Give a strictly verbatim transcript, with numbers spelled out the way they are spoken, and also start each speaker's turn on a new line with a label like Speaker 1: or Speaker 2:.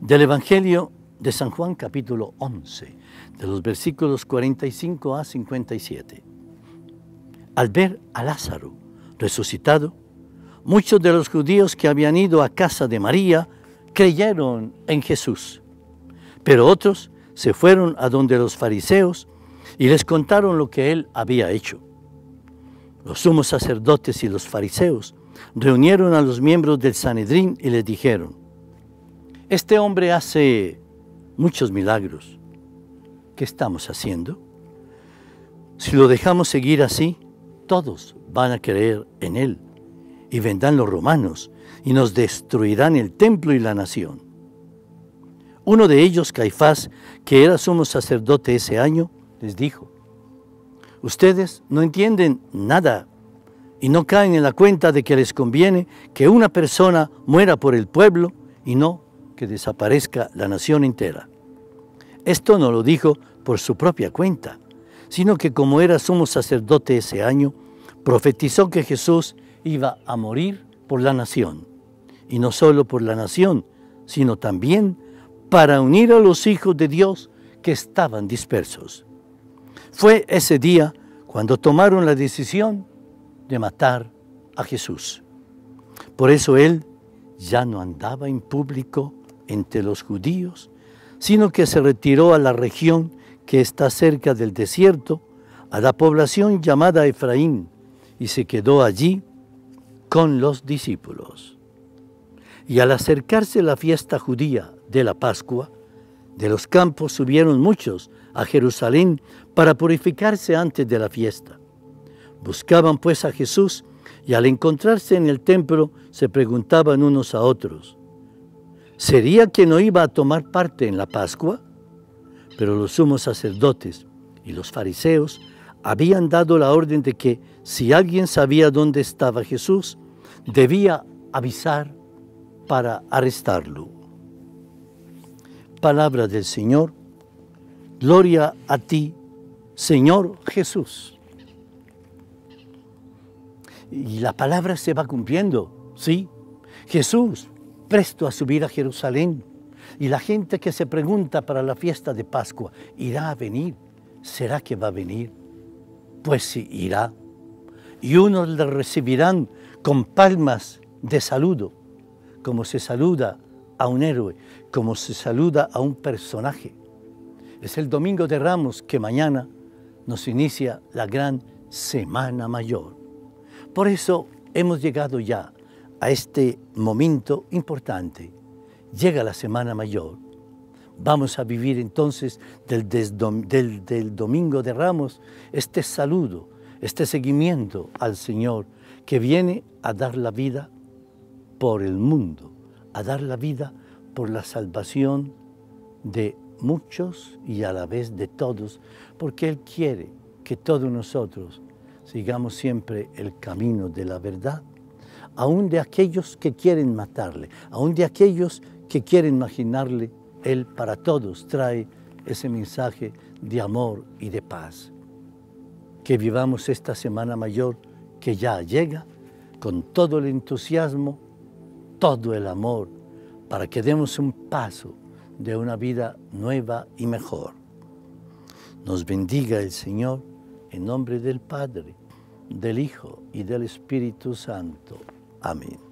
Speaker 1: Del Evangelio de San Juan, capítulo once, de los versículos cuarenta y cinco a cincuenta y siete. Al ver a Lázaro resucitado, muchos de los judíos que habían ido a casa de María creyeron en Jesús. Pero otros se fueron a donde los fariseos y les contaron lo que él había hecho. Los sumos sacerdotes y los fariseos reunieron a los miembros del Sanedrín y les dijeron: este hombre hace muchos milagros. ¿Qué estamos haciendo? Si lo dejamos seguir así, todos van a creer en él, y vendrán los romanos y nos destruirán el templo y la nación. Uno de ellos, Caifás, que era sumo sacerdote ese año, les dijo: ustedes no entienden nada y no caen en la cuenta de que les conviene que una persona muera por el pueblo y no que desaparezca la nación entera. Esto no lo dijo por su propia cuenta, sino que como era sumo sacerdote ese año, profetizó que Jesús iba a morir por la nación, y no solo por la nación, sino también para unir a los hijos de Dios que estaban dispersos. Fue ese día cuando tomaron la decisión de matar a Jesús. Por eso él ya no andaba en público entre los judíos, sino que se retiró a la región que está cerca del desierto, a la población llamada Efraín, y se quedó allí con los discípulos. Y al acercarse la fiesta judía de la Pascua, de los campos subieron muchos a Jerusalén para purificarse antes de la fiesta. Buscaban pues a Jesús, y al encontrarse en el templo se preguntaban unos a otros: ¿sería que no iba a tomar parte en la Pascua? Pero los sumos sacerdotes y los fariseos habían dado la orden de que si alguien sabía dónde estaba Jesús, debía avisar para arrestarlo. Palabra del Señor. Gloria a ti, Señor Jesús. Y la palabra se va cumpliendo, ¿sí? Jesús presto a subir a Jerusalén, y la gente que se pregunta para la fiesta de Pascua: ¿irá a venir? ¿Será que va a venir? Pues sí, irá. Y unos le recibirán con palmas de saludo, como se saluda a un héroe, como se saluda a un personaje. Es el Domingo de Ramos que mañana nos inicia la gran Semana Mayor. Por eso hemos llegado ya a este momento importante. Llega la Semana Mayor. Vamos a vivir entonces del, del, del Domingo de Ramos este saludo, este seguimiento al Señor que viene a dar la vida por el mundo, a dar la vida por la salvación de muchos y a la vez de todos, porque Él quiere que todos nosotros sigamos siempre el camino de la verdad, aún de aquellos que quieren matarle, aún de aquellos que quieren marginarle. Él para todos trae ese mensaje de amor y de paz. Que vivamos esta Semana Mayor que ya llega con todo el entusiasmo, todo el amor, para que demos un paso de una vida nueva y mejor. Nos bendiga el Señor en nombre del Padre, del Hijo y del Espíritu Santo. Amén.